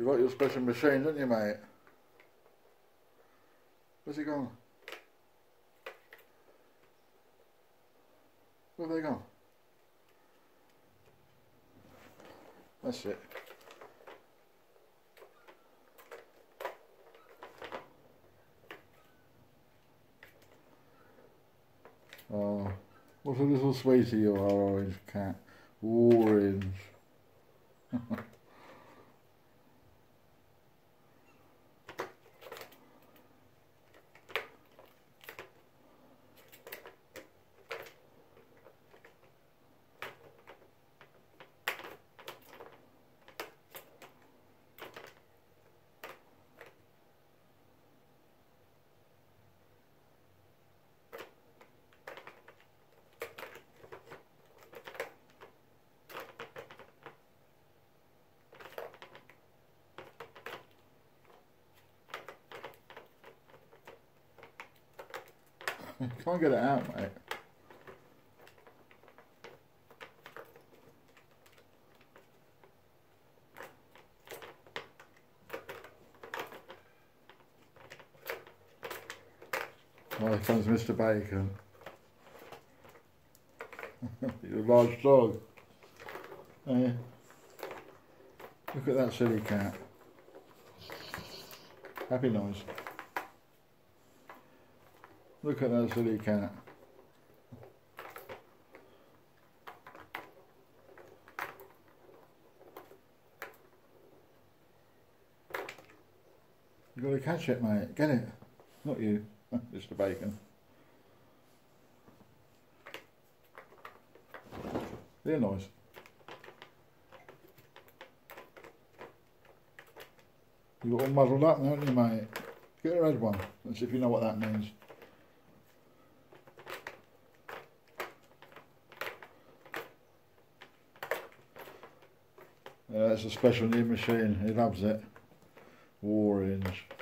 You got your special machine, don't you, mate? Where's he gone? Where have they gone? That's it. Oh, what a little sweetie you are, Orange Cat. Orange. Can't get it out, mate. Oh, here comes Mr. Bacon. You're a large dog. Hey, look at that silly cat. Happy noise. Look at that silly cat. You've got to catch it, mate. Get it. Not you, Mr. Bacon. They're nice. You're all muddled up now, aren't you, mate? Get a red one. Let's see if you know what that means. That's a special new machine. He loves it. Orange.